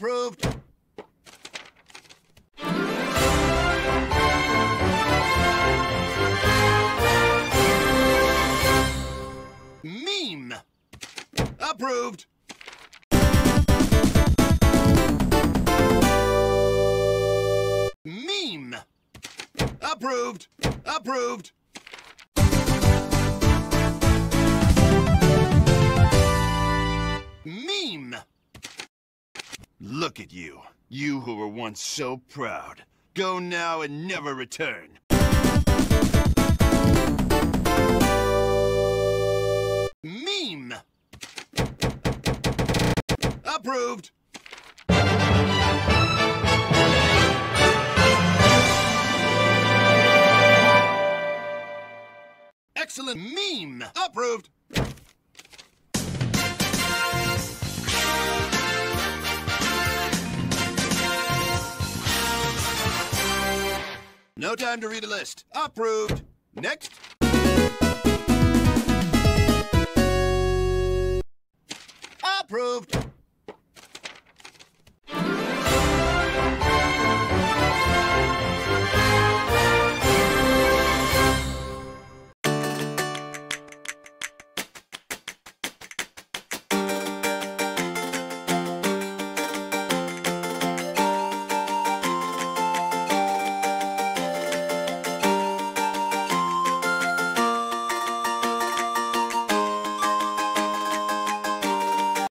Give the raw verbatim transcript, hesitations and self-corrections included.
Approved. Meme. Approved. Meme. Approved. Approved. Meme. Look at you. You who were once so proud. Go now and never return. Meme. Approved. Excellent. Meme. Approved. No time to read a list. Approved. Next. Approved.